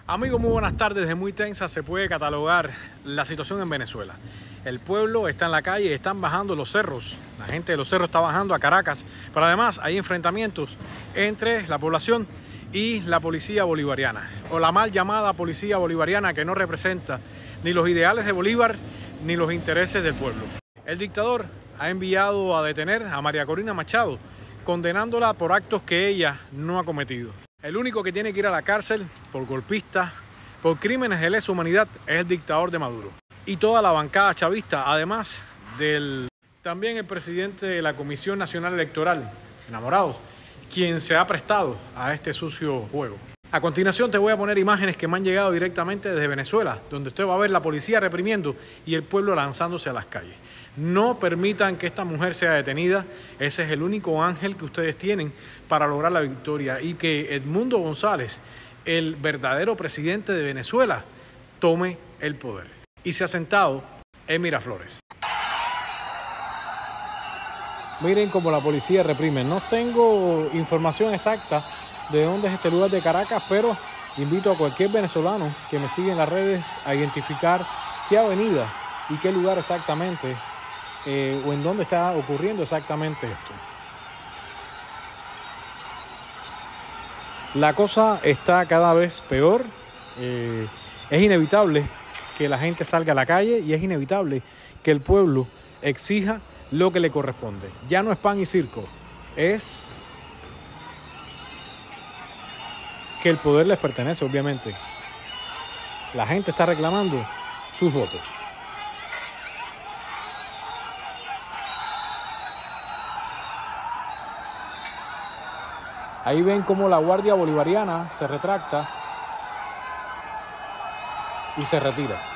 Amigos, muy buenas tardes. Desde muy tensa se puede catalogar la situación en Venezuela. El pueblo está en la calle, están bajando los cerros. La gente de los cerros está bajando a Caracas. Pero además hay enfrentamientos entre la población y la policía bolivariana, o la mal llamada policía bolivariana, que no representa ni los ideales de Bolívar ni los intereses del pueblo. El dictador ha enviado a detener a María Corina Machado, condenándola por actos que ella no ha cometido. El único que tiene que ir a la cárcel por golpista, por crímenes de lesa humanidad, es el dictador de Maduro. Y toda la bancada chavista, además del también el presidente de la Comisión Nacional Electoral, Enamorados, quien se ha prestado a este sucio juego. A continuación te voy a poner imágenes que me han llegado directamente desde Venezuela, donde usted va a ver la policía reprimiendo y el pueblo lanzándose a las calles. No permitan que esta mujer sea detenida. Ese es el único ángel que ustedes tienen para lograr la victoria, y que Edmundo González, el verdadero presidente de Venezuela, tome el poder. Y se ha sentado en Miraflores. Miren cómo la policía reprime. No tengo información exacta de dónde es este lugar de Caracas, pero invito a cualquier venezolano que me siga en las redes a identificar qué avenida y qué lugar exactamente o en dónde está ocurriendo exactamente esto. La cosa está cada vez peor. Es inevitable que la gente salga a la calle y es inevitable que el pueblo exija lo que le corresponde. Ya no es pan y circo, es que el poder les pertenece, obviamente. La gente está reclamando sus votos. Ahí ven cómo la Guardia Bolivariana se retracta y se retira.